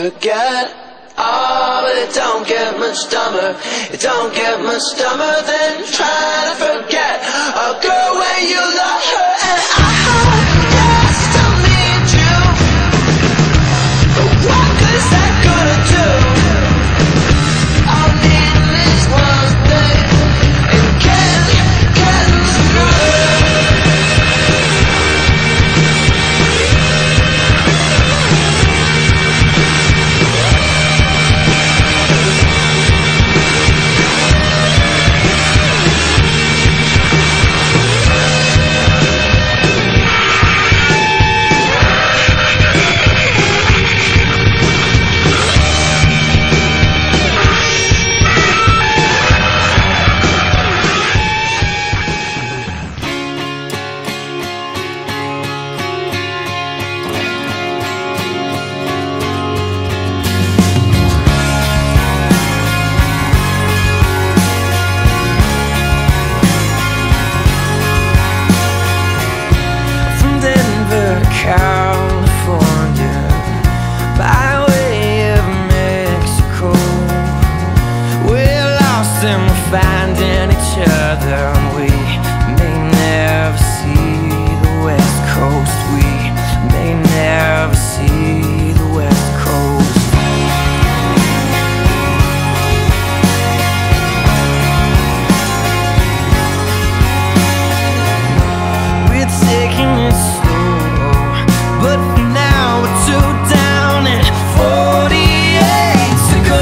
forget. Oh, but it don't get much dumber. It don't get much dumber than trying to forget a girl when you love her. And I still need you, but what good is that gonna do? All I'm needing is one thing, and getting through. California, by way of Mexico, we're lost and we're finding each other, and we may never see the West Coast. We may never see the West Coast. We're taking it slow, but for now we're two down and 48 to go.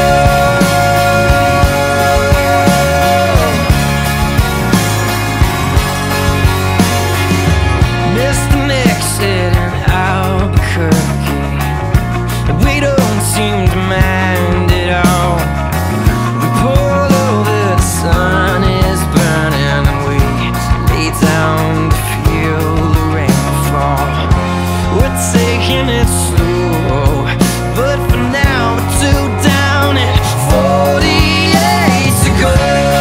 Missed an exit in Albuquerque, and we don't seem to mind at all. We pull over, the sun is burning, and we lay down to feel the rain fall. We're taking it slow, but for now we're two down and 48 to go.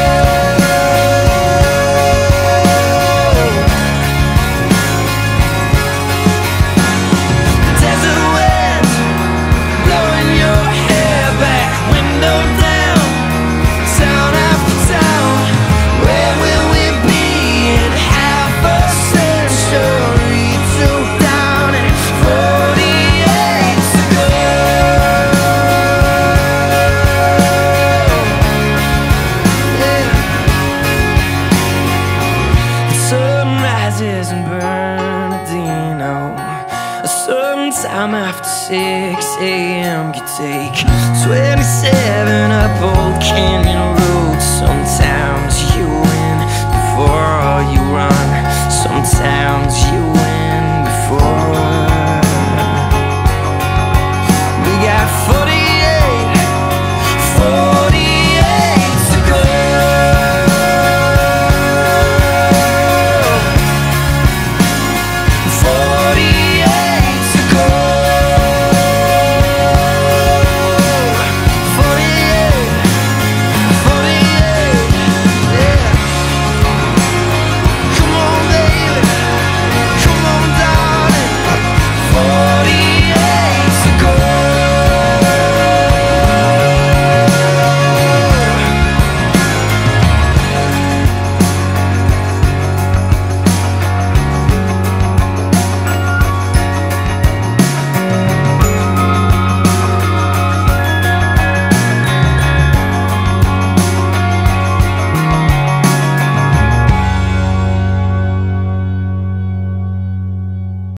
Desert wind blowing your hair back, window down, town after town. Where will we be in half a century? Two down and 48 to go. Yeah. The sun rises in Bernardino a certain time after 6 a.m. You take 27